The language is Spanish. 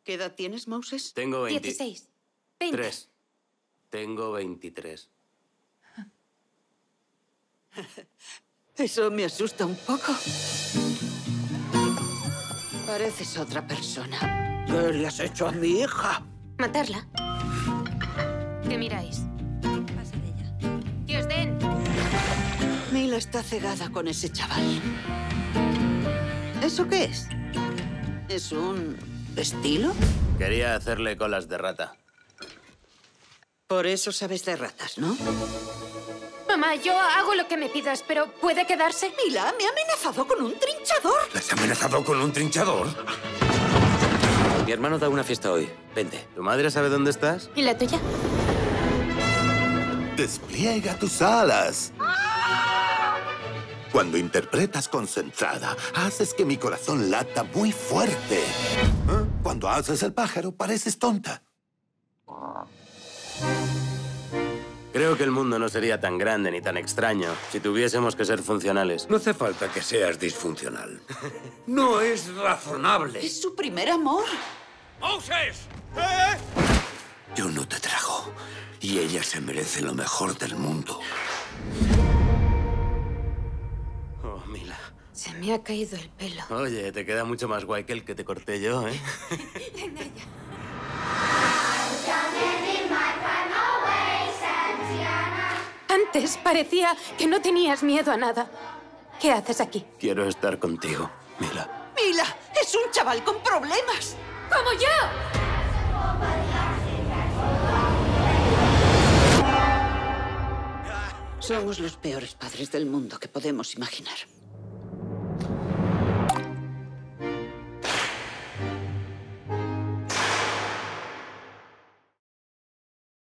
¿Qué edad tienes, Moses? Tengo 16. 20. 23. Tengo 23. Eso me asusta un poco. Pareces otra persona. ¿Qué le has hecho a mi hija? Matarla. ¿Qué miráis? Pasa de ella. ¡Que os den! Mila está cegada con ese chaval. ¿Eso qué es? ¿Es un estilo? Quería hacerle colas de rata. Por eso sabes de ratas, ¿no? Mamá, yo hago lo que me pidas, pero ¿puede quedarse? Mila me ha amenazado con un trinchador. ¿Le has amenazado con un trinchador? Mi hermano da una fiesta hoy. Vente. ¿Tu madre sabe dónde estás? ¿Y la tuya? Despliega tus alas. Cuando interpretas concentrada, haces que mi corazón lata muy fuerte. Cuando haces el pájaro, pareces tonta. Creo que el mundo no sería tan grande ni tan extraño si tuviésemos que ser funcionales. No hace falta que seas disfuncional. No es razonable. Es su primer amor. ¡Moses! Yo no te trago. Y ella se merece lo mejor del mundo. Oh, Mila. Se me ha caído el pelo. Oye, te queda mucho más guay que el que te corté yo, ¿eh? Venga ya. Antes parecía que no tenías miedo a nada. ¿Qué haces aquí? Quiero estar contigo, Mila. Mila es un chaval con problemas. ¡Como yo! Somos los peores padres del mundo que podemos imaginar.